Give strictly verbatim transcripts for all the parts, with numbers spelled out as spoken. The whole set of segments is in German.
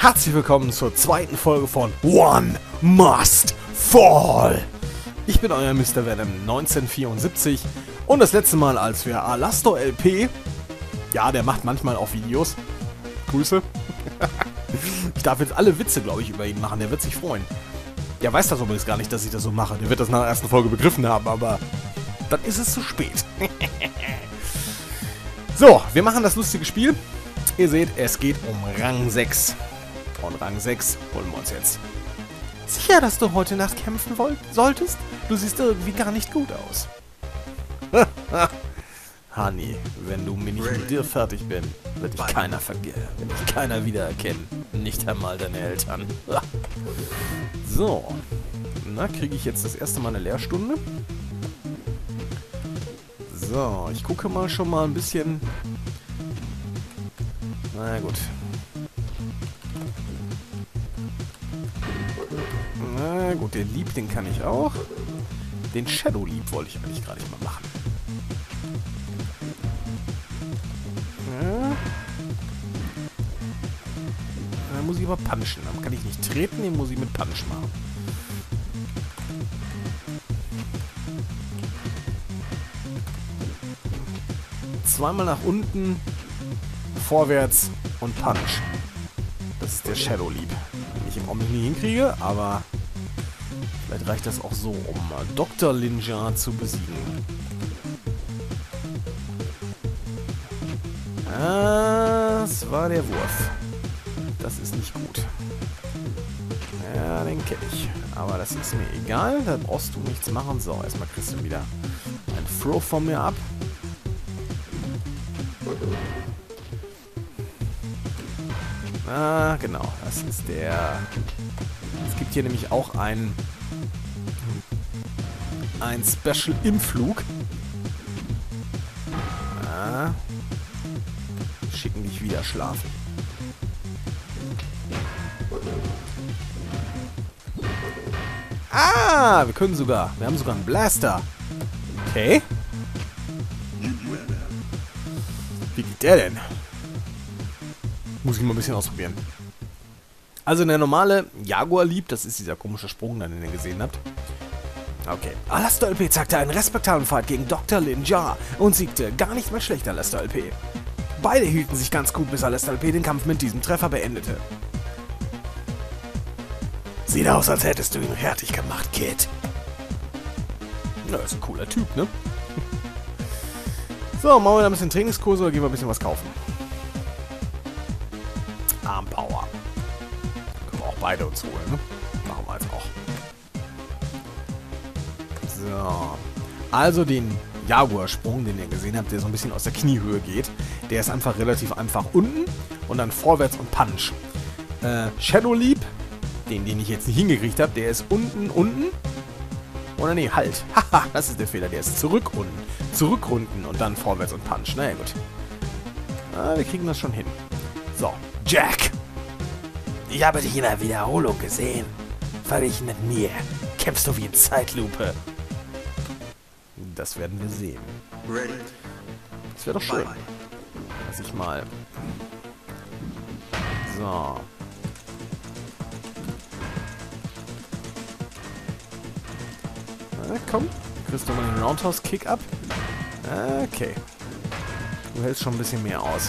Herzlich willkommen zur zweiten Folge von One Must Fall. Ich bin euer Mister Venom neunzehnhundertvierundsiebzig und das letzte Mal, als wir Alastor L P, ja, der macht manchmal auch Videos, Grüße, ich darf jetzt alle Witze, glaube ich, über ihn machen, der wird sich freuen. Der weiß das übrigens gar nicht, dass ich das so mache, der wird das nach der ersten Folge begriffen haben, aber dann ist es zu spät. So, wir machen das lustige Spiel. Ihr seht, es geht um Rang sechs. Und Rang sechs holen wir uns jetzt. Sicher, dass du heute Nacht kämpfen wollt, solltest? Du siehst irgendwie gar nicht gut aus. Honey, wenn du mir nicht mit dir fertig bin, wird dich keiner vergessen, wird dich keiner wiedererkennen. Nicht einmal deine Eltern. So. Na, kriege ich jetzt das erste Mal eine Lehrstunde? So, ich gucke mal schon mal ein bisschen. Na gut. Na gut, den Leap, den kann ich auch. Den Shadow Leap wollte ich eigentlich gerade nicht mal machen. Ja. Dann muss ich aber punchen. Dann kann ich nicht treten, den muss ich mit Punch machen. Zweimal nach unten, vorwärts und Punch. Das ist der Shadow Leap. Den ich im Augenblick nie hinkriege, aber vielleicht reicht das auch so, um Doktor Linja zu besiegen. Das war der Wurf. Das ist nicht gut. Ja, den kenne ich. Aber das ist mir egal, da brauchst du nichts machen. So, erstmal kriegst du wieder ein Throw von mir ab. Ah, genau. Das ist der... Es gibt hier nämlich auch ein... Ein Special im Flug. Ah. Schicken dich wieder schlafen. Ah, wir können sogar. Wir haben sogar einen Blaster. Okay. Wie geht der denn? Muss ich mal ein bisschen ausprobieren. Also der normale Jaguar Leap, das ist dieser komische Sprung, den ihr gesehen habt. Okay. Alastor L P zeigte einen respektablen Fight gegen Doktor Linja und siegte. Gar nicht mal schlecht, Alastor L P. Beide hielten sich ganz gut, bis Alastor L P den Kampf mit diesem Treffer beendete. Sieht aus, als hättest du ihn fertig gemacht, Kid. Na, ist ein cooler Typ, ne? So, machen wir da ein bisschen Trainingskurse oder gehen wir ein bisschen was kaufen? Armpower. Können wir auch beide uns holen, ne? Machen wir jetzt auch. So. Also den Jaguar-Sprung, den ihr gesehen habt, der so ein bisschen aus der Kniehöhe geht, der ist einfach relativ einfach unten und dann vorwärts und Punch. Äh, Shadow Leap, den, den ich jetzt nicht hingekriegt habe, der ist unten, unten. Oder nee, halt. Haha, das ist der Fehler. Der ist zurück unten. Zurück unten und dann vorwärts und Punch. Naja, gut. Ah, wir kriegen das schon hin. So, Jack. Ich habe dich in der Wiederholung gesehen. Verglichen mit mir. Kämpfst du wie in Zeitlupe. Das werden wir sehen. Das wäre doch schön. Lass ich mal. So. Na, komm. Kriegst du mal den Roundhouse-Kick ab. Okay. Du hältst schon ein bisschen mehr aus.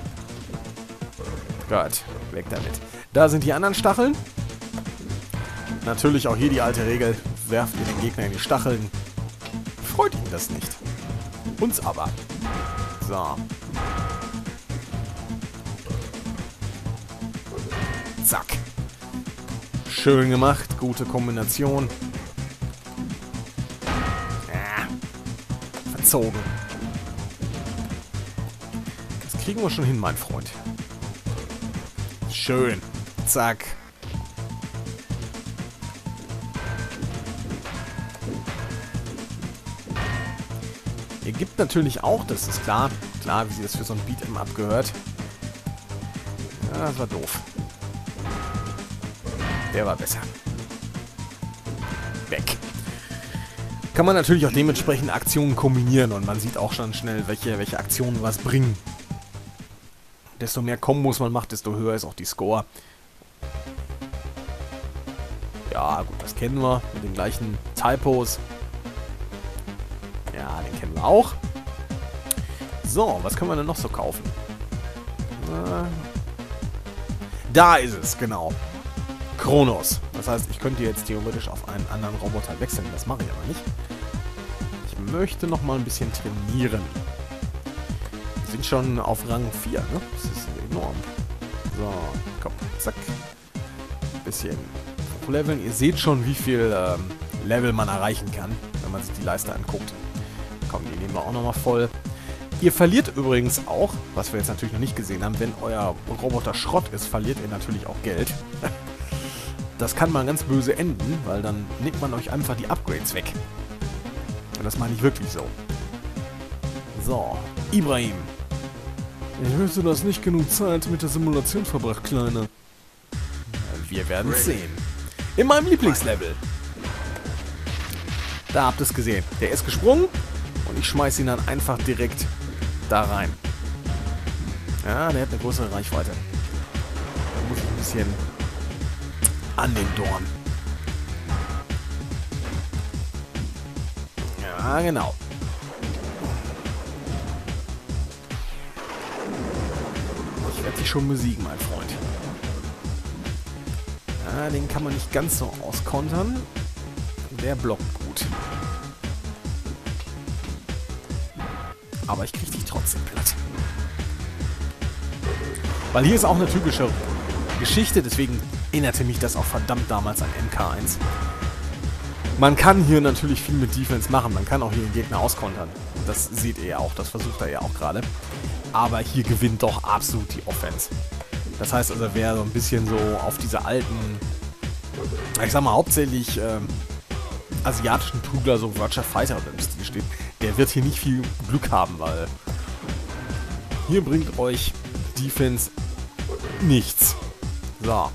Gut. Weg damit. Da sind die anderen Stacheln. Natürlich auch hier die alte Regel. Werft ihr den Gegner in die Stacheln. Freut ihn das nicht. Uns aber. So. Zack. Schön gemacht. Gute Kombination. Verzogen. Das kriegen wir schon hin, mein Freund. Schön. Zack. Ihr gibt natürlich auch, das ist klar, klar, wie sie das für so ein Beat'em Up gehört. Ja, das war doof. Der war besser. Weg. Kann man natürlich auch dementsprechend Aktionen kombinieren und man sieht auch schon schnell, welche, welche Aktionen was bringen. Desto mehr Kombos man macht, desto höher ist auch die Score. Ja, gut, das kennen wir. Mit den gleichen Typos. Ja, den kennen wir auch. So, was können wir denn noch so kaufen? Äh, da ist es, genau. Kronos. Das heißt, ich könnte jetzt theoretisch auf einen anderen Roboter wechseln. Das mache ich aber nicht. Ich möchte noch mal ein bisschen trainieren. Wir sind schon auf Rang vier, ne? Das ist enorm. So, komm, zack. Ein bisschen hochleveln. Ihr seht schon, wie viel ähm, Level man erreichen kann, wenn man sich die Leiste anguckt. Komm, die nehmen wir auch noch mal voll. Ihr verliert übrigens auch, was wir jetzt natürlich noch nicht gesehen haben, wenn euer Roboter Schrott ist, verliert ihr natürlich auch Geld. Das kann mal ganz böse enden, weil dann nimmt man euch einfach die Upgrades weg. Und das meine ich wirklich so. So, Ibrahim. Ich hörte, du hast nicht genug Zeit mit der Simulation verbracht, Kleiner. Wir werden es sehen. In meinem Lieblingslevel. Da habt ihr es gesehen. Der ist gesprungen und ich schmeiße ihn dann einfach direkt da rein. Ja, der hat eine größere Reichweite. Da muss ich ein bisschen an den Dorn. Ja, genau. Ich werde dich schon besiegen, mein Freund. Ja, den kann man nicht ganz so auskontern. Der blockt gut. Aber ich kriege dich trotzdem platt. Weil hier ist auch eine typische Geschichte, deswegen erinnerte mich das auch verdammt damals an M K eins. Man kann hier natürlich viel mit Defense machen, man kann auch hier den Gegner auskontern. Das seht ihr ja auch, das versucht er ja auch gerade. Aber hier gewinnt doch absolut die Offense. Das heißt also, wer so ein bisschen so auf diese alten, ich sag mal hauptsächlich ähm, asiatischen Prügler, so Virtua Fighter oder im Stil steht, der wird hier nicht viel Glück haben, weil hier bringt euch Defense nichts. So.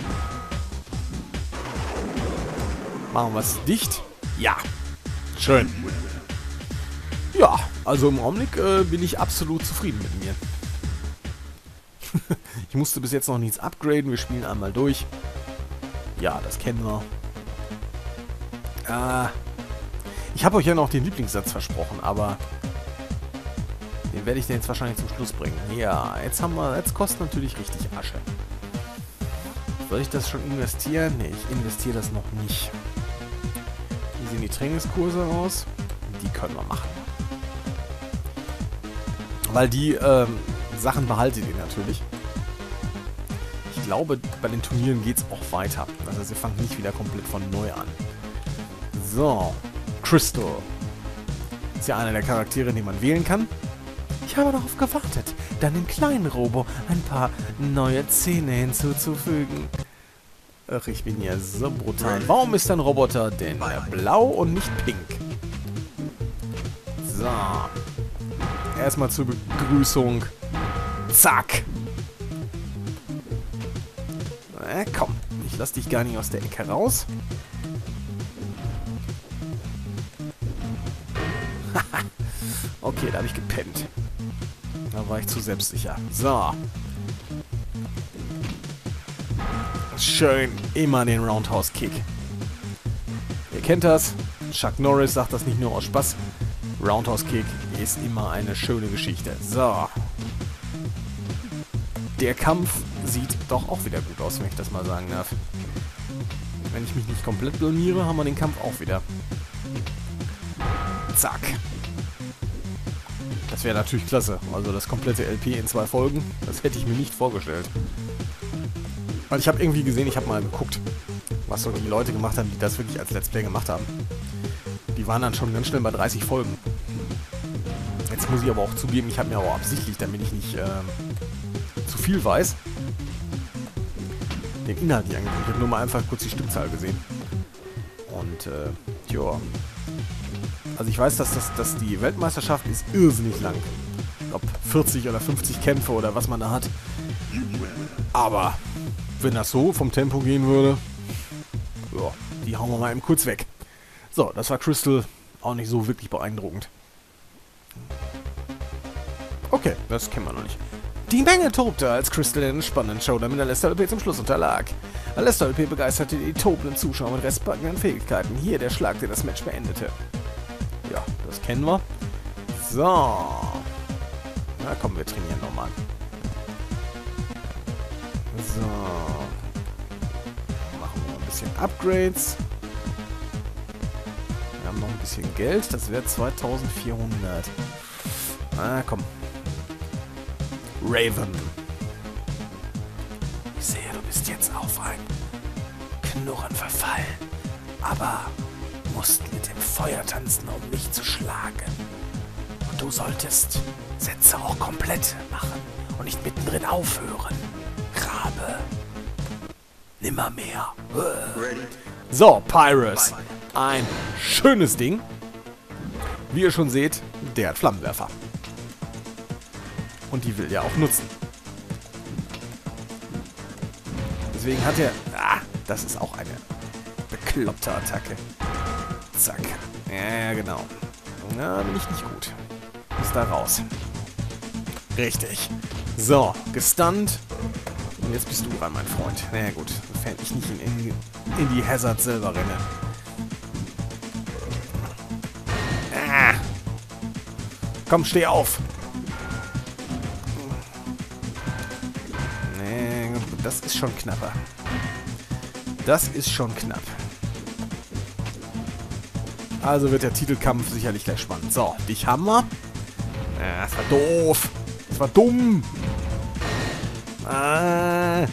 Machen wir es dicht. Ja. Schön. Ja, also im Augenblick äh, bin ich absolut zufrieden mit mir. Ich musste bis jetzt noch nichts upgraden. Wir spielen einmal durch. Ja, das kennen wir. Äh, ich habe euch ja noch den Lieblingssatz versprochen, aber den werde ich jetzt wahrscheinlich zum Schluss bringen. Ja, jetzt haben wir, jetzt kostet natürlich richtig Asche. Soll ich das schon investieren? Ne, ich investiere das noch nicht. Wie sehen die Trainingskurse aus? Die können wir machen. Weil die ähm, Sachen behaltet ihr natürlich. Ich glaube, bei den Turnieren geht es auch weiter. Also sie fangen nicht wieder komplett von neu an. So, Crystal. Ist ja einer der Charaktere, den man wählen kann. Ich habe darauf gewartet, deinem kleinen Robo ein paar neue Zähne hinzuzufügen. Ach, ich bin ja so brutal. Warum ist dein Roboter denn blau und nicht pink? So. Erstmal zur Begrüßung. Zack. Äh, komm. Ich lass dich gar nicht aus der Ecke raus. Okay, da habe ich gepennt. Da war ich zu selbstsicher. So. Schön immer den Roundhouse-Kick. Ihr kennt das. Chuck Norris sagt das nicht nur aus Spaß. Roundhouse-Kick ist immer eine schöne Geschichte. So. Der Kampf sieht doch auch wieder gut aus, wenn ich das mal sagen darf. Wenn ich mich nicht komplett blamiere, haben wir den Kampf auch wieder. Zack. Das wäre natürlich klasse. Also das komplette L P in zwei Folgen, das hätte ich mir nicht vorgestellt. Weil ich habe irgendwie gesehen, ich habe mal geguckt, was so die Leute gemacht haben, die das wirklich als Let's Play gemacht haben. Die waren dann schon ganz schnell bei dreißig Folgen. Jetzt muss ich aber auch zugeben, ich habe mir aber absichtlich, damit ich nicht äh, zu viel weiß, den Inhalt nicht angeguckt. Ich habe nur mal einfach kurz die Stückzahl gesehen. Und, äh, tja. Also ich weiß, dass, das, dass die Weltmeisterschaft ist irrsinnig lang. Ich glaube vierzig oder fünfzig Kämpfe oder was man da hat. Aber wenn das so vom Tempo gehen würde, ja, die hauen wir mal eben kurz weg. So, das war Crystal auch nicht so wirklich beeindruckend. Okay, das kennen wir noch nicht. Die Menge tobte, als Crystal in den spannenden Showdown mit Alester L P zum Schluss unterlag. Alester L P begeisterte die tobenden Zuschauer mit restpackenden Fähigkeiten. Hier der Schlag, der das Match beendete. Ja, das kennen wir. So. Na komm, wir trainieren nochmal. So. Machen wir ein bisschen Upgrades. Wir haben noch ein bisschen Geld. Das wäre zweitausendvierhundert. Ah, komm. Raven. Ich sehe, du bist jetzt auf ein Knurren verfallen. Aber musst mit dem Feuer tanzen, um mich zu schlagen. Und du solltest Sätze auch komplett machen und nicht mittendrin aufhören. Rabe. Nimmermehr. So, Pyrus. Ein schönes Ding. Wie ihr schon seht, der hat Flammenwerfer. Und die will er auch nutzen. Deswegen hat er... Ah, das ist auch eine bekloppte Attacke. Zack. Ja, genau. Na, bin ich nicht gut. Ist da raus. Richtig. So, gestunt. Und jetzt bist du dran, mein Freund. Na ja, gut. Sofern ich nicht in, in, in die Hazard selber renne. Ah. Komm, steh auf. Nee, das ist schon knapper. Das ist schon knapp. Also wird der Titelkampf sicherlich gleich spannend. So, dich haben wir. Ja, das war doof. Das war dumm. Ah.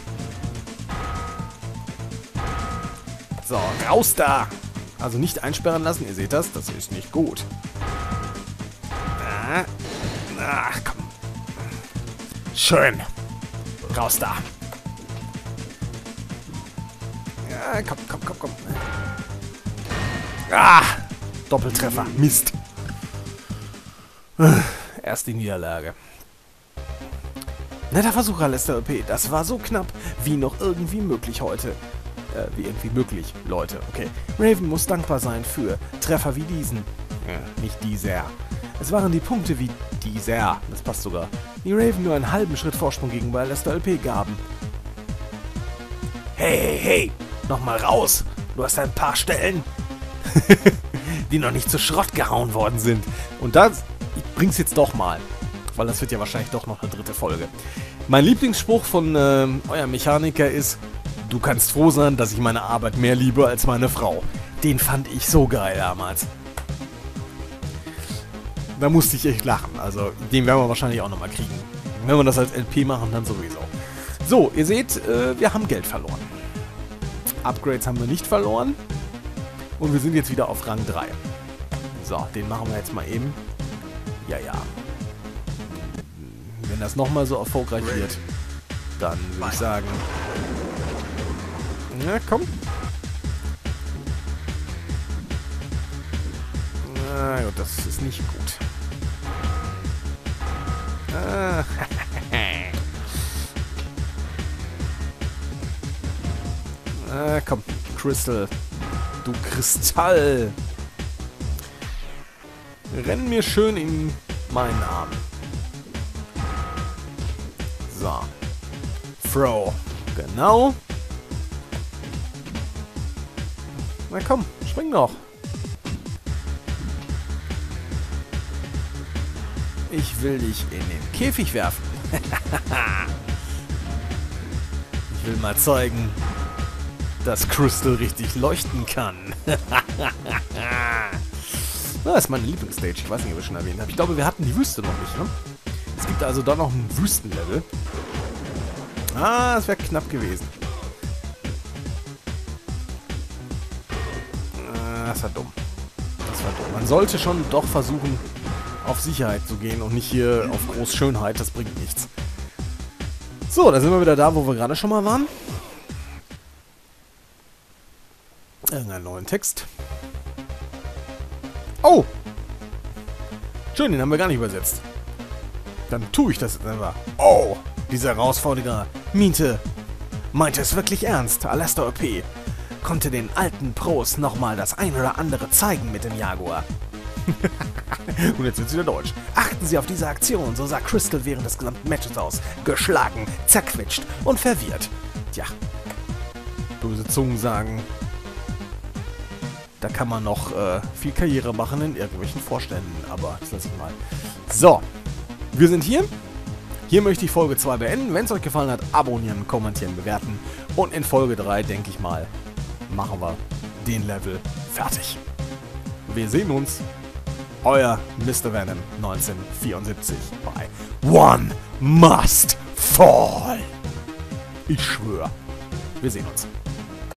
So, raus da. Also nicht einsperren lassen. Ihr seht das. Das ist nicht gut. Ah. Ach, komm. Schön. Raus da. Ja, komm, komm, komm, komm. Ah. Doppeltreffer. Mist. Erste Niederlage. Netter Versuch, Alester L P. Das war so knapp, wie noch irgendwie möglich heute. Äh, wie irgendwie möglich, Leute. Okay. Raven muss dankbar sein für Treffer wie diesen. Ja, nicht dieser. Es waren die Punkte wie dieser. Das passt sogar. Die Raven nur einen halben Schritt Vorsprung gegenüber Alester L P gaben. Hey, hey, hey. Nochmal raus. Du hast ein paar Stellen, die noch nicht zu Schrott gehauen worden sind. Und das... Ich bring's jetzt doch mal. Weil das wird ja wahrscheinlich doch noch eine dritte Folge. Mein Lieblingsspruch von äh, eurem Mechaniker ist: Du kannst froh sein, dass ich meine Arbeit mehr liebe als meine Frau. Den fand ich so geil damals. Da musste ich echt lachen. Also, den werden wir wahrscheinlich auch nochmal kriegen. Wenn wir das als L P machen, dann sowieso. So, ihr seht, äh, wir haben Geld verloren. Upgrades haben wir nicht verloren. Und wir sind jetzt wieder auf Rang drei. So, den machen wir jetzt mal eben. Ja, ja. Wenn das nochmal so erfolgreich wird, dann würde ich sagen... Na, komm. Na gut, das ist nicht gut. Ah, ah, komm, Crystal. Du Kristall. Renn mir schön in meinen Arm. So. Throw. Genau. Na komm, spring doch. Ich will dich in den Käfig werfen. Ich will mal zeigen, dass Crystal richtig leuchten kann. Das ist meine Lieblingsstage. Ich weiß nicht, ob ich schon erwähnt habe. Ich glaube, wir hatten die Wüste noch nicht, ne? Es gibt also da noch ein Wüstenlevel. Ah, das wäre knapp gewesen. Ah, das war dumm. Das war dumm. Man sollte schon doch versuchen, auf Sicherheit zu gehen und nicht hier auf Großschönheit. Das bringt nichts. So, da sind wir wieder da, wo wir gerade schon mal waren. Irgendeinen neuen Text. Oh! Schön, den haben wir gar nicht übersetzt. Dann tue ich das jetzt einfach. Oh! Dieser Herausforderer meinte, meinte es wirklich ernst. Alester O P konnte den alten Pros nochmal das ein oder andere zeigen mit dem Jaguar. Und jetzt wird's wieder deutsch. Achten Sie auf diese Aktion, so sah Crystal während des gesamten Matches aus. Geschlagen, zerquetscht und verwirrt. Tja, böse Zungen sagen, da kann man noch äh, viel Karriere machen in irgendwelchen Vorständen, aber das lasse ich mal. So, wir sind hier. Hier möchte ich Folge zwei beenden. Wenn es euch gefallen hat, abonnieren, kommentieren, bewerten. Und in Folge drei, denke ich mal, machen wir den Level fertig. Wir sehen uns. Euer Mister Venom neunzehnhundertvierundsiebzig bei One Must Fall. Ich schwöre. Wir sehen uns.